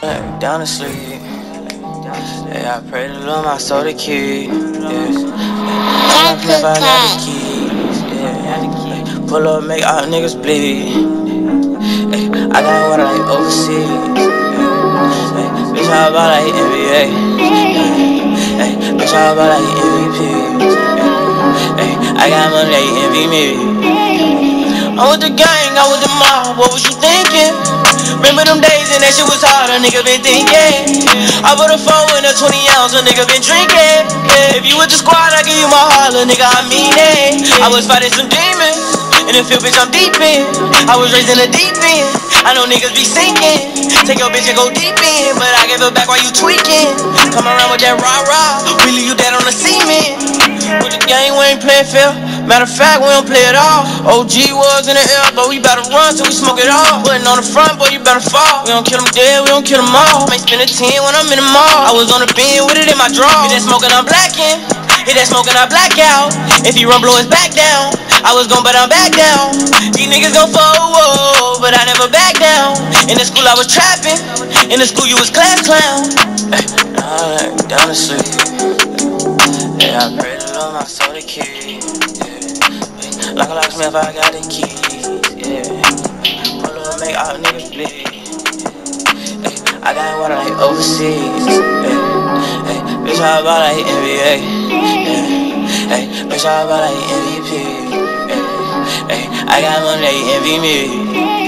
Down to sleep. Yeah, I pray to Lord my soul to keep. Yeah. I got the keys. Yeah. Pull up, make all niggas bleed. Ay, I got water like overseas. Ay, bitch, how about like NBA? Ay, bitch, how about like MVP? Ay, I got money like envy me. I'm with the gang, I'm with the mob, what was you thinking? Remember them days and that shit was hard, a nigga been thinking. I put a phone in a 20 ounce, a nigga been drinking. If you with the squad, I give you my heart, little nigga, I mean it. I was fighting some demons, in the field, bitch, I'm deep in. I was raised in the deep end, I know niggas be sinking. Take your bitch and go deep in, but I give her back while you tweaking. Come around with that rah-rah, we leave you dead on the cement. With the gang, we ain't playing fair. Matter of fact, we don't play at all. OG was in the air, but we better run till we smoke it all. Putting on the front, boy, you better fall. We don't kill them dead, we don't kill them all. Might spend a 10 when I'm in the mall. I was on the bin with it in my draw. Hit that smoking, I'm blacking. Hit that smoking, I black out. If he run, blow his back down. I was gon' but I'm back down. These niggas gon' fall, but I never back down. In the school I was trapping. In the school you was class clown. Ay, down to sleep. Yeah, I pray to Lord my soul to keep. Like a locksmith, I got the keys, yeah. Pull up, make all niggas bleed. Ay, I got water like overseas, yeah. Ay, bitch, how about like NBA? Yeah. Ay, bitch, how about like MVP? Yeah. Ay, I got money, they envy me.